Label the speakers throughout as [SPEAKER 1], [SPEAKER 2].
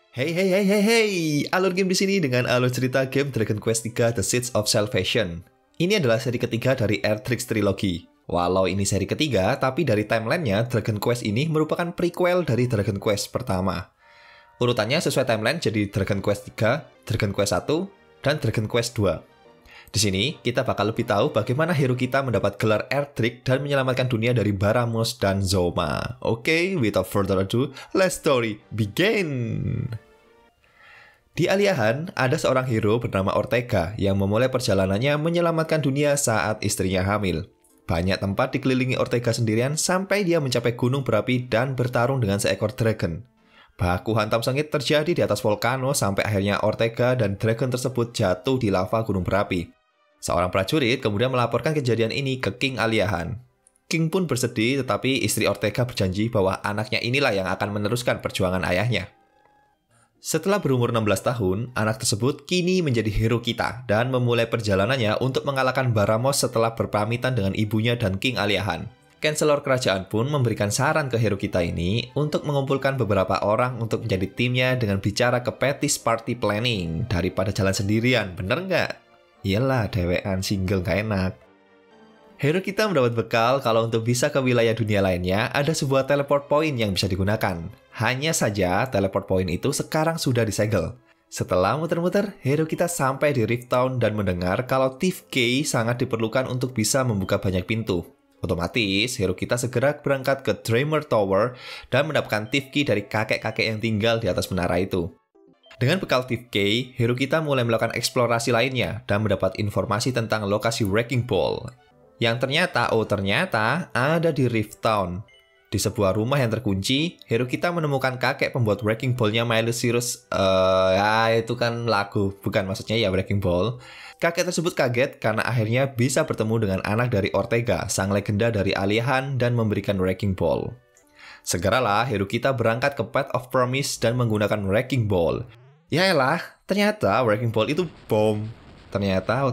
[SPEAKER 1] Hey hey hey hey hey, Alur Game di sini dengan alur cerita game Dragon Quest III The Seeds of Salvation. Ini adalah seri ketiga dari Erdtrix Trilogy. Walau ini seri ketiga, tapi dari timelinenya Dragon Quest ini merupakan prequel dari Dragon Quest pertama. Urutannya sesuai timeline jadi Dragon Quest III, Dragon Quest I, dan Dragon Quest II. Di sini, kita bakal lebih tahu bagaimana hero kita mendapat gelar Erdtrix dan menyelamatkan dunia dari Baramos dan Zoma. Oke, without further ado, let's story begin! Di Aliahan, ada seorang hero bernama Ortega yang memulai perjalanannya menyelamatkan dunia saat istrinya hamil. Banyak tempat dikelilingi Ortega sendirian sampai dia mencapai gunung berapi dan bertarung dengan seekor dragon. Baku hantam sengit terjadi di atas volcano sampai akhirnya Ortega dan dragon tersebut jatuh di lava gunung berapi. Seorang prajurit kemudian melaporkan kejadian ini ke King Aliahan. King pun bersedih, tetapi istri Ortega berjanji bahwa anaknya inilah yang akan meneruskan perjuangan ayahnya. Setelah berumur 16 tahun, anak tersebut kini menjadi hero kita dan memulai perjalanannya untuk mengalahkan Baramos setelah berpamitan dengan ibunya dan King Aliahan. Chancellor kerajaan pun memberikan saran ke hero kita ini untuk mengumpulkan beberapa orang untuk menjadi timnya dengan bicara ke Petis Party Planning daripada jalan sendirian, bener nggak? Iyalah, dewean single gak enak. Hero kita mendapat bekal kalau untuk bisa ke wilayah dunia lainnya, ada sebuah teleport point yang bisa digunakan. Hanya saja, teleport point itu sekarang sudah disegel. Setelah muter-muter, hero kita sampai di Rift Town dan mendengar kalau Thief Key sangat diperlukan untuk bisa membuka banyak pintu. Otomatis, hero kita segera berangkat ke Dreamer Tower dan mendapatkan Thief Key dari kakek-kakek yang tinggal di atas menara itu. Dengan bekal Thief Key, hero kita mulai melakukan eksplorasi lainnya dan mendapat informasi tentang lokasi Wrecking Ball. Yang ternyata ada di Rift Town. Di sebuah rumah yang terkunci, hero kita menemukan kakek pembuat Wrecking Ball-nya Miley Cyrus. Itu kan lagu, bukan maksudnya ya Wrecking Ball. Kakek tersebut kaget karena akhirnya bisa bertemu dengan anak dari Ortega, sang legenda dari Aliahan dan memberikan Wrecking Ball. Segeralah hero kita berangkat ke Path of Promise dan menggunakan Wrecking Ball. Yaelah, ternyata Wrecking Ball itu bom. Ternyata.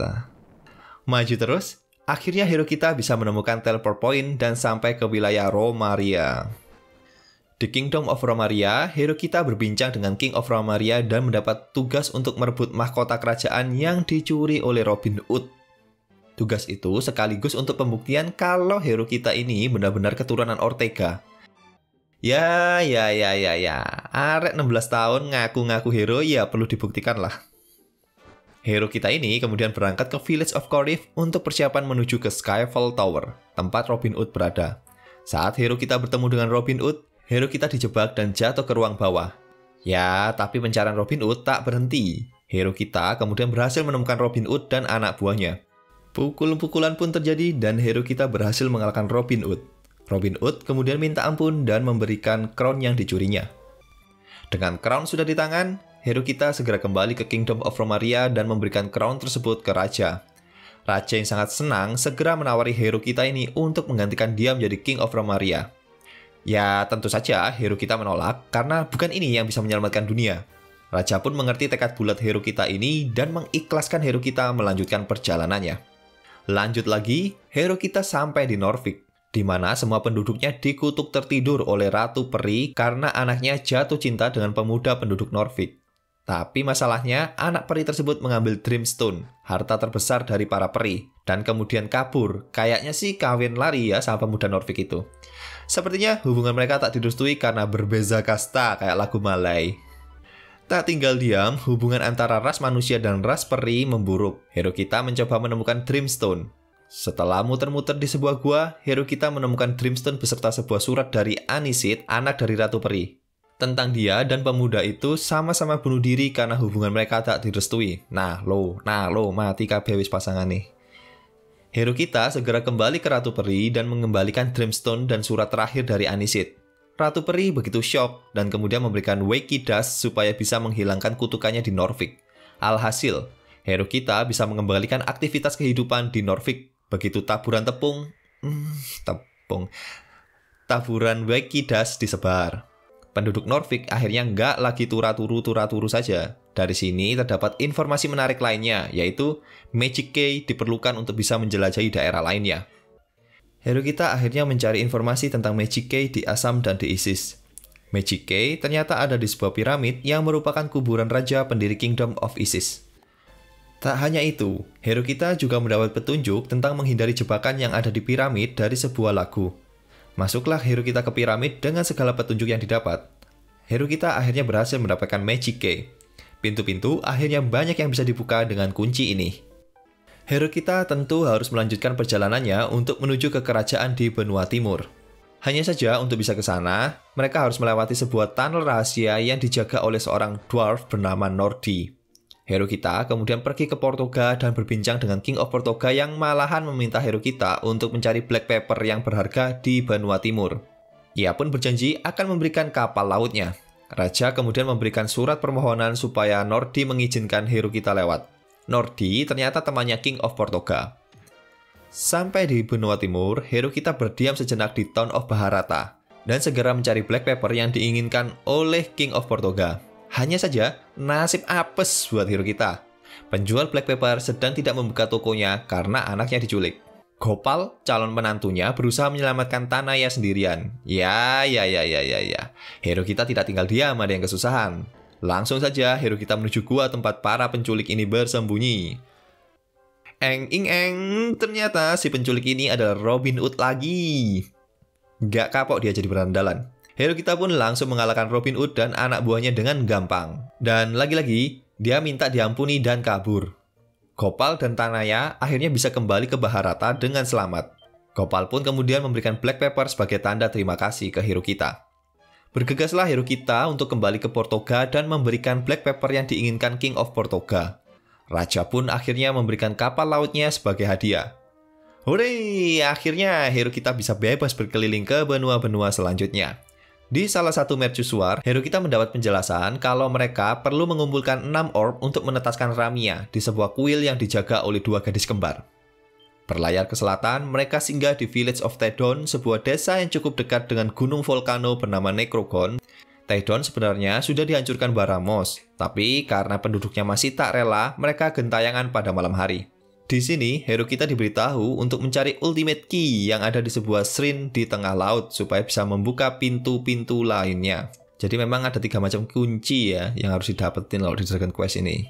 [SPEAKER 1] Maju terus, akhirnya hero kita bisa menemukan teleport point dan sampai ke wilayah Romaria. Di Kingdom of Romaria, hero kita berbincang dengan King of Romaria dan mendapat tugas untuk merebut mahkota kerajaan yang dicuri oleh Robin Hood. Tugas itu sekaligus untuk pembuktian kalau hero kita ini benar-benar keturunan Ortega. Ya. Arek 16 tahun ngaku-ngaku hero, ya perlu dibuktikan lah. Hero kita ini kemudian berangkat ke Village of Corif untuk persiapan menuju ke Skyfall Tower, tempat Robin Hood berada. Saat hero kita bertemu dengan Robin Hood, hero kita dijebak dan jatuh ke ruang bawah. Ya, tapi pencarian Robin Hood tak berhenti. Hero kita kemudian berhasil menemukan Robin Hood dan anak buahnya. Pukul-pukulan pun terjadi dan hero kita berhasil mengalahkan Robin Hood. Robin Hood kemudian minta ampun dan memberikan crown yang dicurinya. Dengan crown sudah di tangan, hero kita segera kembali ke Kingdom of Romaria dan memberikan crown tersebut ke raja. Raja yang sangat senang segera menawari hero kita ini untuk menggantikan dia menjadi King of Romaria. Ya, tentu saja hero kita menolak karena bukan ini yang bisa menyelamatkan dunia. Raja pun mengerti tekad bulat hero kita ini dan mengikhlaskan hero kita melanjutkan perjalanannya. Lanjut lagi, hero kita sampai di Norvik, di mana semua penduduknya dikutuk tertidur oleh Ratu Peri karena anaknya jatuh cinta dengan pemuda penduduk Norvik. Tapi masalahnya, anak peri tersebut mengambil Dreamstone, harta terbesar dari para peri, dan kemudian kabur. Kayaknya sih kawin lari ya sama pemuda Norvik itu. Sepertinya hubungan mereka tak direstui karena berbeza kasta kayak lagu Malay. Tak tinggal diam, hubungan antara ras manusia dan ras peri memburuk. Hero kita mencoba menemukan Dreamstone. Setelah muter-muter di sebuah gua, hero kita menemukan Dreamstone beserta sebuah surat dari Anisit, anak dari Ratu Peri. Tentang dia dan pemuda itu sama-sama bunuh diri karena hubungan mereka tak direstui. Nah lo, mati kabeh wis pasangan nih. Hero kita segera kembali ke Ratu Peri dan mengembalikan Dreamstone dan surat terakhir dari Anisit. Ratu Peri begitu syok dan kemudian memberikan Wakey Dust supaya bisa menghilangkan kutukannya di Norvik. Alhasil, hero kita bisa mengembalikan aktivitas kehidupan di Norvik. Begitu taburan taburan Wakey Dust disebar. Penduduk Norvik akhirnya nggak lagi turu-turu saja. Dari sini terdapat informasi menarik lainnya, yaitu Magic Key diperlukan untuk bisa menjelajahi daerah lainnya. Hero kita akhirnya mencari informasi tentang Magic Key di Assam dan di Isis. Magic Key ternyata ada di sebuah piramid yang merupakan kuburan raja pendiri Kingdom of Isis. Tak hanya itu, hero kita juga mendapat petunjuk tentang menghindari jebakan yang ada di piramid dari sebuah lagu. Masuklah hero kita ke piramid dengan segala petunjuk yang didapat. Hero kita akhirnya berhasil mendapatkan Magic Key. Pintu-pintu akhirnya banyak yang bisa dibuka dengan kunci ini. Hero kita tentu harus melanjutkan perjalanannya untuk menuju ke kerajaan di benua timur. Hanya saja untuk bisa ke sana, mereka harus melewati sebuah tunnel rahasia yang dijaga oleh seorang dwarf bernama Nordi. Hero kita kemudian pergi ke Portoga dan berbincang dengan King of Portoga yang malahan meminta hero kita untuk mencari black pepper yang berharga di benua timur. Ia pun berjanji akan memberikan kapal lautnya. Raja kemudian memberikan surat permohonan supaya Nordi mengizinkan hero kita lewat. Nordi ternyata temannya King of Portoga. Sampai di benua timur, hero kita berdiam sejenak di Town of Baharata dan segera mencari black pepper yang diinginkan oleh King of Portoga. Hanya saja, nasib apes buat hero kita. Penjual black pepper sedang tidak membuka tokonya karena anaknya diculik. Gopal, calon menantunya, berusaha menyelamatkan Tanaya sendirian. Ya. Hero kita tidak tinggal diam, ada yang kesusahan. Langsung saja, hero kita menuju gua tempat para penculik ini bersembunyi. Ternyata si penculik ini adalah Robin Hood lagi. Gak kapok dia jadi berandalan. Hero kita pun langsung mengalahkan Robin Hood dan anak buahnya dengan gampang. Dan lagi-lagi, dia minta diampuni dan kabur. Gopal dan Tanaya akhirnya bisa kembali ke Baharata dengan selamat. Gopal pun kemudian memberikan black pepper sebagai tanda terima kasih ke hero kita. Bergegaslah hero kita untuk kembali ke Portoga dan memberikan black pepper yang diinginkan King of Portoga. Raja pun akhirnya memberikan kapal lautnya sebagai hadiah. Hore, akhirnya hero kita bisa bebas berkeliling ke benua-benua selanjutnya. Di salah satu mercusuar, hero kita mendapat penjelasan kalau mereka perlu mengumpulkan 6 orb untuk menetaskan Ramia di sebuah kuil yang dijaga oleh 2 gadis kembar. Berlayar ke selatan, mereka singgah di Village of Tedon, sebuah desa yang cukup dekat dengan gunung volcano bernama Necrogon. Tedon sebenarnya sudah dihancurkan Baramos, tapi karena penduduknya masih tak rela, mereka gentayangan pada malam hari. Di sini, hero kita diberitahu untuk mencari Ultimate Key yang ada di sebuah shrine di tengah laut supaya bisa membuka pintu-pintu lainnya. Jadi memang ada 3 macam kunci ya yang harus didapetin kalau di Dragon Quest ini.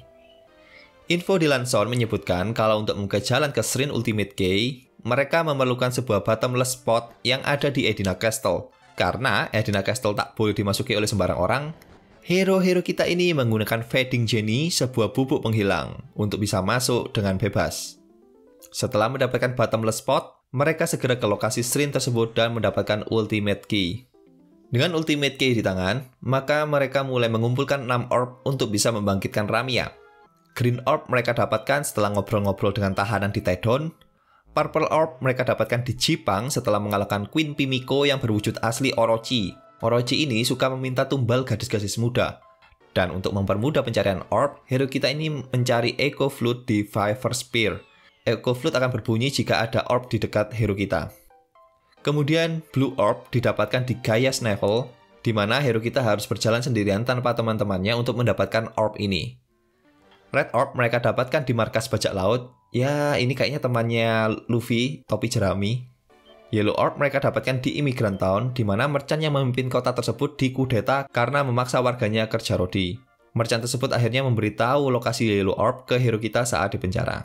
[SPEAKER 1] Info di Lanson menyebutkan kalau untuk membuka jalan ke shrine Ultimate Key, mereka memerlukan sebuah bottomless spot yang ada di Edina Castle. Karena Edina Castle tak boleh dimasuki oleh sembarang orang, hero-hero kita ini menggunakan Fading Jenny, sebuah bubuk penghilang, untuk bisa masuk dengan bebas. Setelah mendapatkan bottomless spot, mereka segera ke lokasi shrine tersebut dan mendapatkan Ultimate Key. Dengan Ultimate Key di tangan, maka mereka mulai mengumpulkan 6 orb untuk bisa membangkitkan Ramia. Green orb mereka dapatkan setelah ngobrol-ngobrol dengan tahanan di Tedon. Purple orb mereka dapatkan di Jipang setelah mengalahkan Queen Pimiko yang berwujud asli Orochi. Orochi ini suka meminta tumbal gadis-gadis muda. Dan untuk mempermudah pencarian orb, hero kita ini mencari Echo Flute di Viper Spear. Echo Flute akan berbunyi jika ada orb di dekat hero kita. Kemudian Blue orb didapatkan di Gaia's Navel, di mana hero kita harus berjalan sendirian tanpa teman-temannya untuk mendapatkan orb ini. Red orb mereka dapatkan di markas bajak laut. Ya, ini kayaknya temannya Luffy, topi jerami. Yellow orb mereka dapatkan di Immigrant Town, di mana merchant yang memimpin kota tersebut dikudeta karena memaksa warganya kerja rodi. Merchant tersebut akhirnya memberitahu lokasi Yellow orb ke hero kita saat di penjara.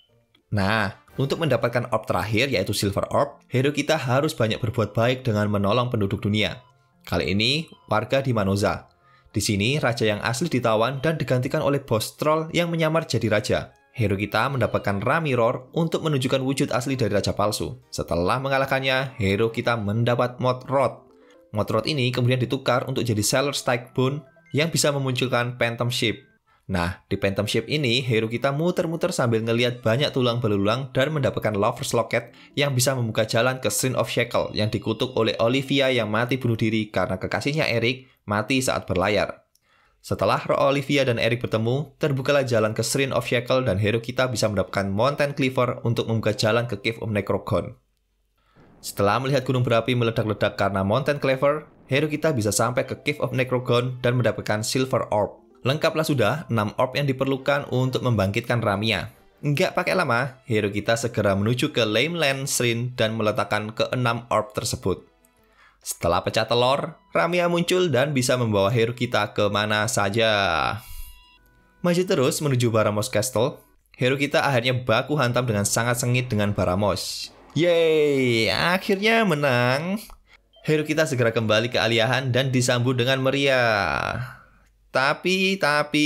[SPEAKER 1] Nah, untuk mendapatkan orb terakhir yaitu Silver orb, hero kita harus banyak berbuat baik dengan menolong penduduk dunia. Kali ini, warga di Manoza. Di sini, raja yang asli ditawan dan digantikan oleh bos troll yang menyamar jadi raja. Hero kita mendapatkan Ramiror untuk menunjukkan wujud asli dari raja palsu. Setelah mengalahkannya, hero kita mendapat Mod Rod. Mod Rod ini kemudian ditukar untuk jadi Sailor Stag Bone yang bisa memunculkan Phantom Ship. Nah, di Phantom Ship ini, hero kita muter-muter sambil ngelihat banyak tulang belulang dan mendapatkan Lover's Locket yang bisa membuka jalan ke Shrine of Shackle yang dikutuk oleh Olivia yang mati bunuh diri karena kekasihnya Eric mati saat berlayar. Setelah Olivia dan Eric bertemu, terbukalah jalan ke Shrine of Shackle dan hero kita bisa mendapatkan Mountain Cleaver untuk membuka jalan ke Cave of Necrogon. Setelah melihat gunung berapi meledak-ledak karena Mountain Cleaver, hero kita bisa sampai ke Cave of Necrogon dan mendapatkan Silver Orb. Lengkaplah sudah 6 orb yang diperlukan untuk membangkitkan Ramia. Nggak pakai lama, hero kita segera menuju ke Lame Land Shrine dan meletakkan ke-6 orb tersebut. Setelah pecah telur, Ramia muncul dan bisa membawa hero kita ke mana saja. Maju terus menuju Baramos Castle, hero kita akhirnya baku hantam dengan sangat sengit dengan Baramos. Yeay, akhirnya menang. Hero kita segera kembali ke Aliahan dan disambut dengan meriah. Tapi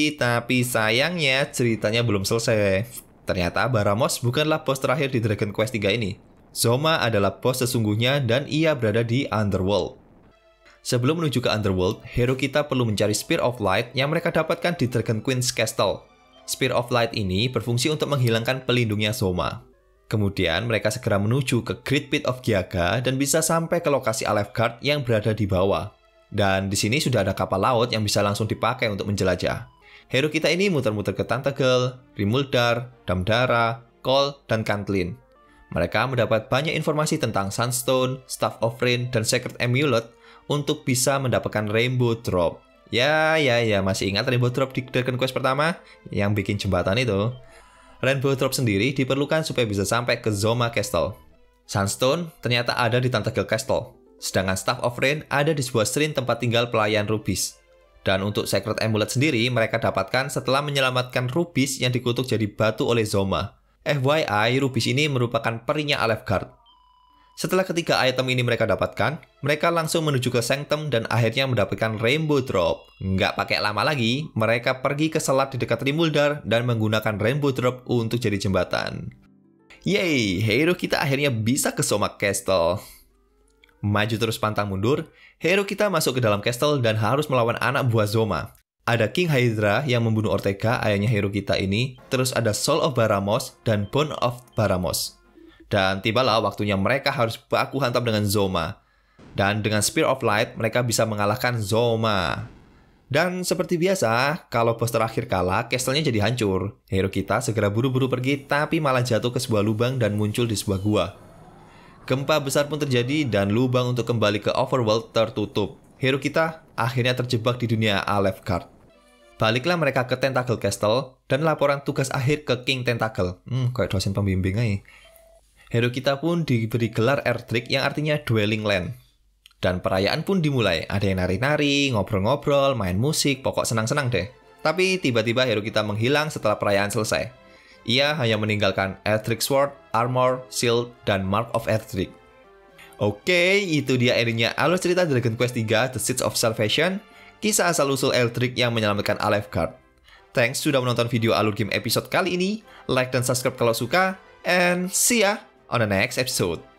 [SPEAKER 1] sayangnya ceritanya belum selesai. Ternyata Baramos bukanlah bos terakhir di Dragon Quest 3 ini. Zoma adalah bos sesungguhnya dan ia berada di Underworld. Sebelum menuju ke Underworld, hero kita perlu mencari Spear of Light yang mereka dapatkan di Dragon Queen's Castle. Spear of Light ini berfungsi untuk menghilangkan pelindungnya Zoma. Kemudian mereka segera menuju ke Great Pit of Gyaga dan bisa sampai ke lokasi Alefgard yang berada di bawah. Dan di sini sudah ada kapal laut yang bisa langsung dipakai untuk menjelajah. Hero kita ini muter-muter ke Tantagel, Rimuldar, Damdara, Kol, dan Cantlin. Mereka mendapat banyak informasi tentang Sunstone, Staff of Rain, dan Sacred Amulet untuk bisa mendapatkan Rainbow Drop. Ya, masih ingat Rainbow Drop di Dragon Quest pertama? Yang bikin jembatan itu. Rainbow Drop sendiri diperlukan supaya bisa sampai ke Zoma Castle. Sunstone ternyata ada di Tantagel Castle, sedangkan Staff of Rain ada di sebuah shrine tempat tinggal pelayan Rubis. Dan untuk Sacred Amulet sendiri mereka dapatkan setelah menyelamatkan Rubis yang dikutuk jadi batu oleh Zoma. FYI, Rubis ini merupakan perinya Alefgard. Setelah ketiga item ini mereka dapatkan, mereka langsung menuju ke Sanctum dan akhirnya mendapatkan Rainbow Drop. Nggak pakai lama lagi, mereka pergi ke selat di dekat Rimuldar dan menggunakan Rainbow Drop untuk jadi jembatan. Yeay, hero kita akhirnya bisa ke Zoma Castle. Maju terus pantang mundur, hero kita masuk ke dalam castle dan harus melawan anak buah Zoma. Ada King Hydra yang membunuh Ortega, ayahnya hero kita ini, terus ada Soul of Baramos dan Bone of Baramos. Dan tibalah waktunya mereka harus baku hantam dengan Zoma. Dan dengan Spear of Light, mereka bisa mengalahkan Zoma. Dan seperti biasa, kalau bos terakhir kalah, castle-nya jadi hancur. Hero kita segera buru-buru pergi, tapi malah jatuh ke sebuah lubang dan muncul di sebuah gua. Gempa besar pun terjadi dan lubang untuk kembali ke Overworld tertutup. Hero kita akhirnya terjebak di dunia Alefgard. Baliklah mereka ke Tantagel Castle dan laporan tugas akhir ke King Tantagel. Kayak dosen pembimbing aja. Hero kita pun diberi gelar Erdrick yang artinya Dwelling Land. Dan perayaan pun dimulai. Ada yang nari-nari, ngobrol-ngobrol, main musik, pokok senang-senang deh. Tapi tiba-tiba hero kita menghilang setelah perayaan selesai. Ia hanya meninggalkan Erdrick Sword, Armor, Shield, dan Mark of Erdrick. Oke, itu dia endingnya alur cerita Dragon Quest 3 The Seeds of Salvation. Kisah asal-usul Erdrick yang menyelamatkan Alefgard. Thanks sudah menonton video alur game episode kali ini. Like dan subscribe kalau suka. And see ya on the next episode.